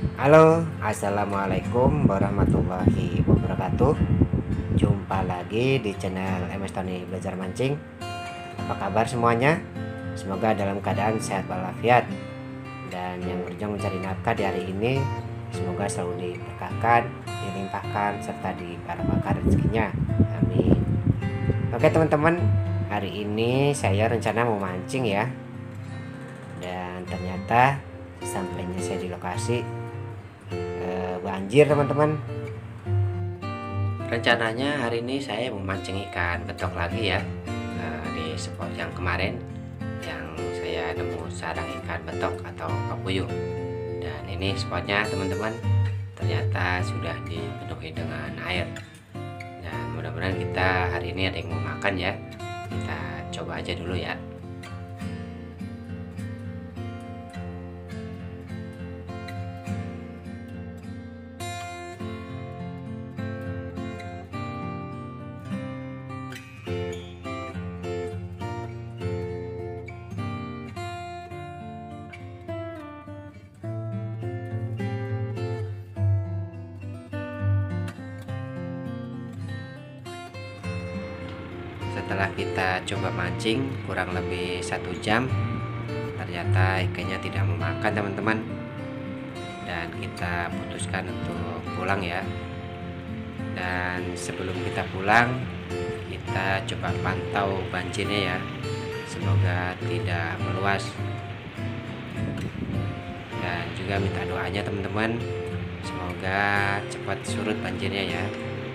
Halo, assalamualaikum warahmatullahi wabarakatuh. Jumpa lagi di channel MS Tony Belajar Mancing. Apa kabar semuanya? Semoga dalam keadaan sehat walafiat. Dan yang berjuang mencari nafkah di hari ini, semoga selalu diberkahkan, dilimpahkan, serta dibarokahkan rezekinya. Amin. Oke teman-teman, hari ini saya rencana mau mancing ya. Dan ternyata sampainya saya di lokasi banjir teman-teman. Rencananya hari ini saya mau mancing ikan betok lagi ya, di spot yang kemarin yang saya nemu sarang ikan betok atau kapuyuh. Dan ini spotnya teman-teman, ternyata sudah dipenuhi dengan air. Dan mudah-mudahan kita hari ini ada yang mau makan ya. Kita coba aja dulu ya. Setelah kita coba mancing kurang lebih 1 jam, ternyata ikannya tidak mau makan teman-teman, dan kita putuskan untuk pulang ya. Dan sebelum kita pulang, kita coba pantau banjirnya ya, semoga tidak meluas, dan juga minta doanya teman-teman, semoga cepat surut banjirnya ya.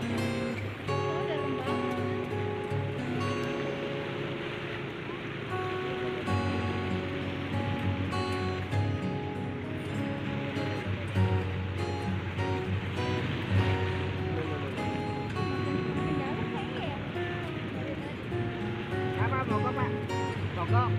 Mogok Pak, mogok.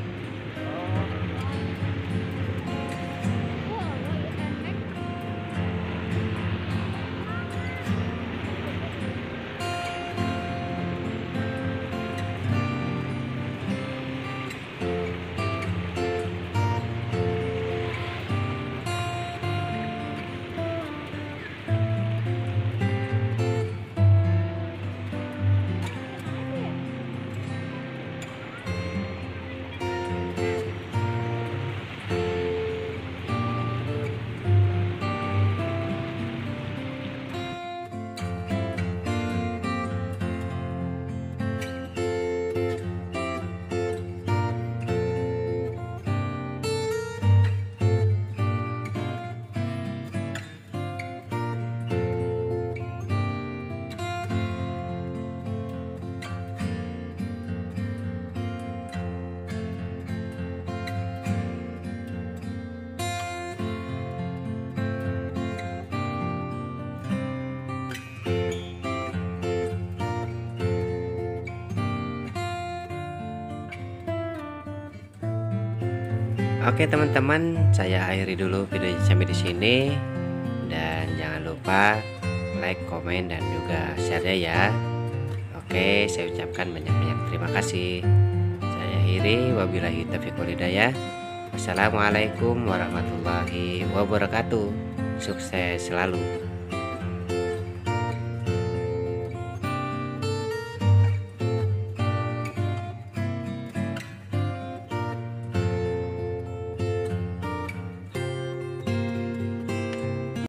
Oke teman-teman, saya akhiri dulu videonya sampai di sini, dan jangan lupa like, komen, dan juga share ya. Oke, saya ucapkan banyak-banyak terima kasih. Saya akhiri, wabillahi taufiq wal hidayah. Wassalamualaikum warahmatullahi wabarakatuh. Sukses selalu.